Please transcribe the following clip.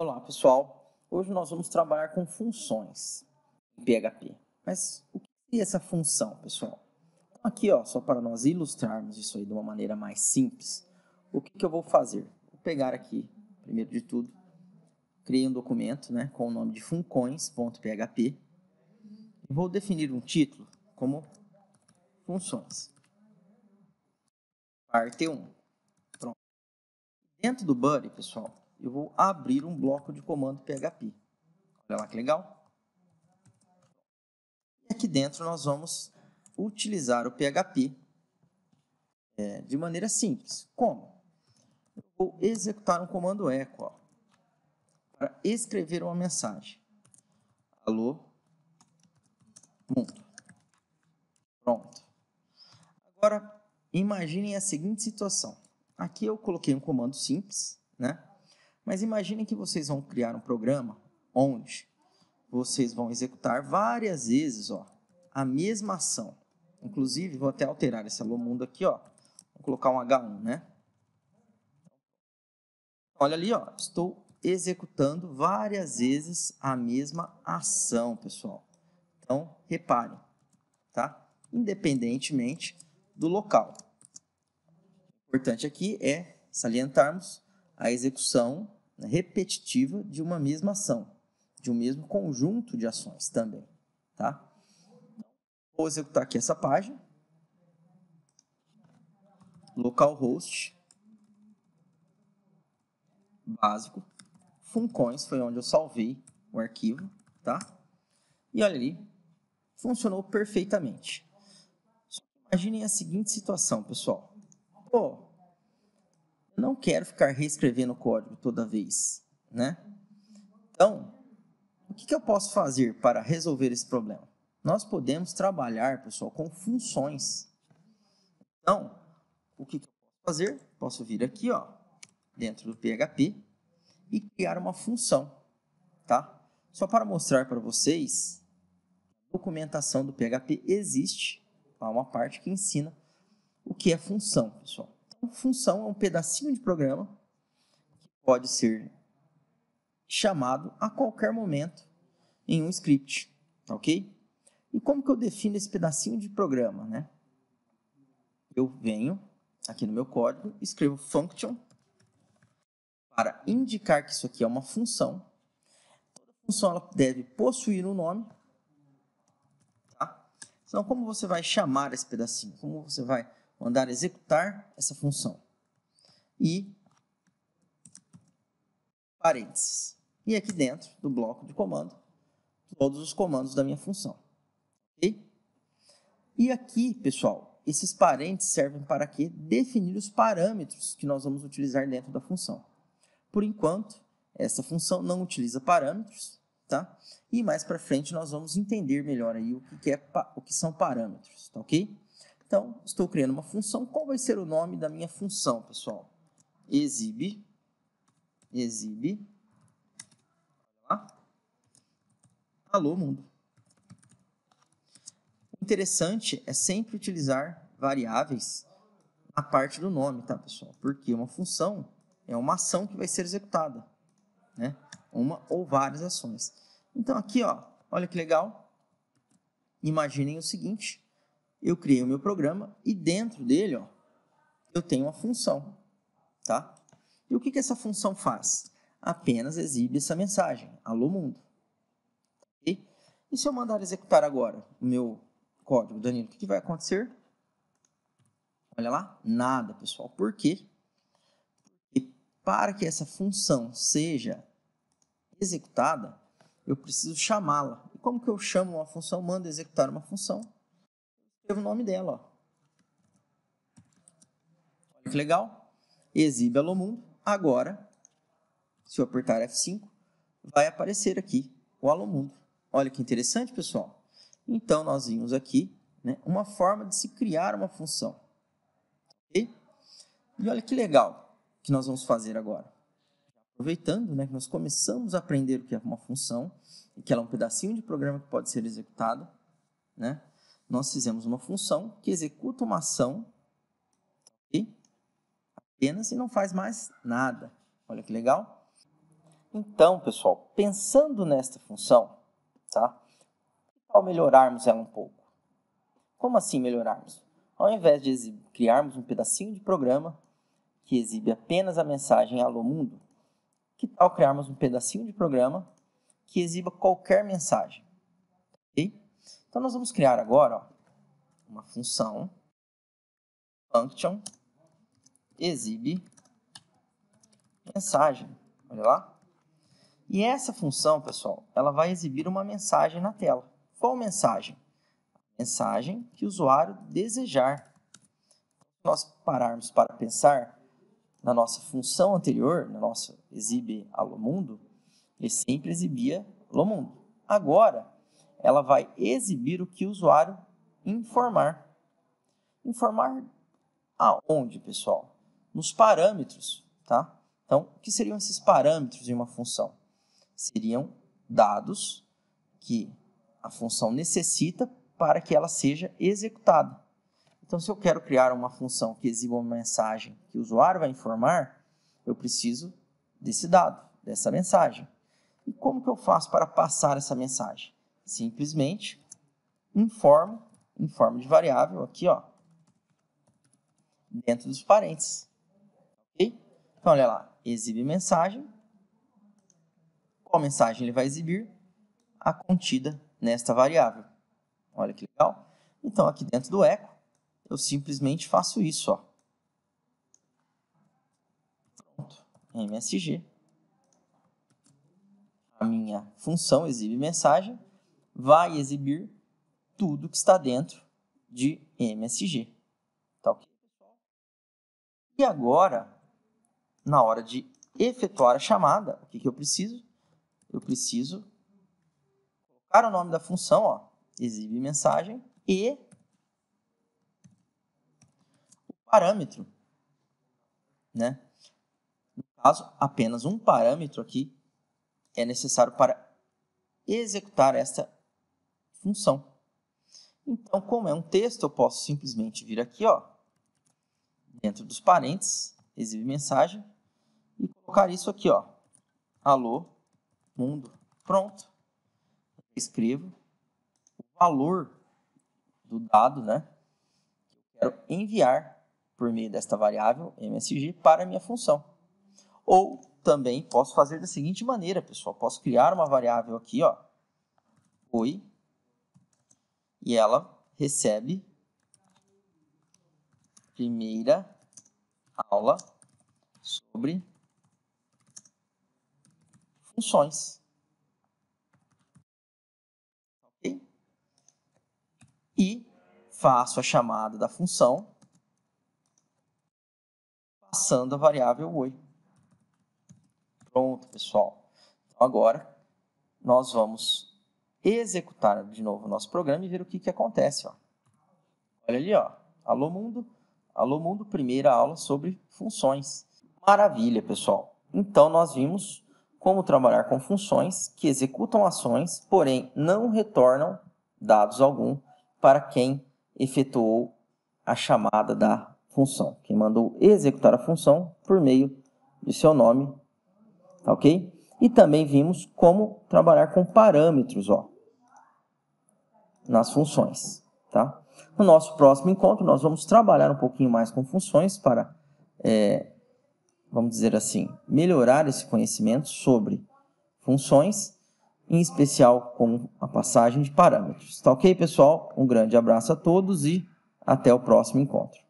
Olá, pessoal. Hoje nós vamos trabalhar com funções em PHP. Mas o que é essa função, pessoal? Então, aqui, só para nós ilustrarmos isso aí de uma maneira mais simples, o que eu vou fazer? Vou pegar aqui, primeiro de tudo, criei um documento, com o nome de funcões.php e vou definir um título como funções. Parte 1. Pronto. Dentro do body, pessoal, eu vou abrir um bloco de comando PHP. Olha lá que legal. E aqui dentro nós vamos utilizar o PHP de maneira simples. Como? Eu vou executar um comando echo para escrever uma mensagem. Alô, mundo. Pronto. Agora, imaginem a seguinte situação. Aqui eu coloquei um comando simples, mas imaginem que vocês vão criar um programa onde vocês vão executar várias vezes a mesma ação. Inclusive, vou até alterar esse alô mundo aqui, vou colocar um H1, Olha ali, estou executando várias vezes a mesma ação, pessoal. Então, reparem, tá? Independentemente do local. O importante aqui é salientarmos a execução repetitiva de uma mesma ação, de um mesmo conjunto de ações também, tá? Vou executar aqui essa página. Localhost básico. Funcões foi onde eu salvei o arquivo, tá? E olha ali, funcionou perfeitamente. Imaginem a seguinte situação, pessoal. Eu não quero ficar reescrevendo o código toda vez, Então, o que eu posso fazer para resolver esse problema? Nós podemos trabalhar, pessoal, com funções. Então, o que eu posso fazer? Posso vir aqui, dentro do PHP e criar uma função, tá? Só para mostrar para vocês, a documentação do PHP existe, há uma parte que ensina o que é função, pessoal. Então, função é um pedacinho de programa que pode ser chamado a qualquer momento em um script, ok? E como que eu defino esse pedacinho de programa, Eu venho aqui no meu código, escrevo function para indicar que isso aqui é uma função. Toda função ela deve possuir um nome, tá? Então, como você vai chamar esse pedacinho? Como você vai mandar executar essa função? E parênteses. E aqui dentro do bloco de comando, todos os comandos da minha função. Ok? E aqui, pessoal, esses parênteses servem para quê? Definir os parâmetros que nós vamos utilizar dentro da função. Por enquanto, essa função não utiliza parâmetros, tá? E mais para frente nós vamos entender melhor aí o que são parâmetros, tá ok? Então, estou criando uma função. Qual vai ser o nome da minha função, pessoal? Exibe, alô mundo. O interessante é sempre utilizar variáveis na parte do nome, tá, pessoal? Porque uma função é uma ação que vai ser executada, Uma ou várias ações. Então, aqui, olha que legal. Imaginem o seguinte. Eu criei o meu programa e dentro dele, eu tenho uma função, tá? E o que essa função faz? Apenas exibe essa mensagem, alô mundo. Okay? E se eu mandar executar agora o meu código, Danilo, o que vai acontecer? Olha lá, nada, pessoal. Por quê? Porque para que essa função seja executada, eu preciso chamá-la. E como que eu chamo uma função? Mando executar uma função. Escrevo o nome dela. Olha que legal. Exibe alô mundo. Agora, se eu apertar F5, vai aparecer aqui o alô mundo. Olha que interessante, pessoal. Então, nós vimos aqui uma forma de se criar uma função. Okay? E olha que legal que nós vamos fazer agora. Aproveitando que nós começamos a aprender o que é uma função, e que ela é um pedacinho de programa que pode ser executado, nós fizemos uma função que executa uma ação, apenas e não faz mais nada. Olha que legal. Então, pessoal, pensando nesta função, tá? Que tal melhorarmos ela um pouco? Como assim melhorarmos? Ao invés de criarmos um pedacinho de programa que exibe apenas a mensagem Alô Mundo, que tal criarmos um pedacinho de programa que exiba qualquer mensagem? Okay? Então, nós vamos criar agora uma função function exibe mensagem. Olha lá. E essa função, pessoal, ela vai exibir uma mensagem na tela. Qual mensagem? Mensagem que o usuário desejar. Se nós pararmos para pensar na nossa função anterior, na nossa exibe Alô Mundo, ele sempre exibia Alô Mundo. Agora, ela vai exibir o que o usuário informar. Informar aonde, pessoal? Nos parâmetros, tá? Então, o que seriam esses parâmetros de uma função? Seriam dados que a função necessita para que ela seja executada. Então, se eu quero criar uma função que exiba uma mensagem que o usuário vai informar, eu preciso desse dado, dessa mensagem. E como que eu faço para passar essa mensagem? Simplesmente informo em forma de variável aqui, ó, dentro dos parênteses. Ok? Então, olha lá, exibe mensagem. Qual mensagem ele vai exibir? A contida nesta variável. Olha que legal. Então, aqui dentro do eco, eu simplesmente faço isso, ó. Pronto. MSG. A minha função exibe mensagem vai exibir tudo que está dentro de MSG. Tá ok, pessoal? E agora, na hora de efetuar a chamada, o que eu preciso? Eu preciso colocar o nome da função, ó, exibe mensagem, e o parâmetro, né? No caso, apenas um parâmetro aqui é necessário para executar esta função. Então, como é um texto, eu posso simplesmente vir aqui, ó, dentro dos parênteses, exibe mensagem, e colocar isso aqui, ó, Alô Mundo. Pronto. Escrevo o valor do dado, né, que eu quero enviar por meio desta variável MSG para a minha função. Ou também posso fazer da seguinte maneira, pessoal. Posso criar uma variável aqui, ó, oi, e ela recebe primeira aula sobre funções. Ok? E faço a chamada da função passando a variável oi. Pronto, pessoal. Então, agora, nós vamos executar de novo o nosso programa e ver o que acontece. Ó. Olha ali, ó. Alô Mundo, primeira aula sobre funções. Maravilha, pessoal. Então, nós vimos como trabalhar com funções que executam ações, porém não retornam dados algum para quem efetuou a chamada da função. Quem mandou executar a função por meio de seu nome. Tá ok? E também vimos como trabalhar com parâmetros, ó, nas funções, tá? No nosso próximo encontro, nós vamos trabalhar um pouquinho mais com funções para, vamos dizer assim, melhorar esse conhecimento sobre funções, em especial com a passagem de parâmetros. Tá ok, pessoal? Um grande abraço a todos e até o próximo encontro.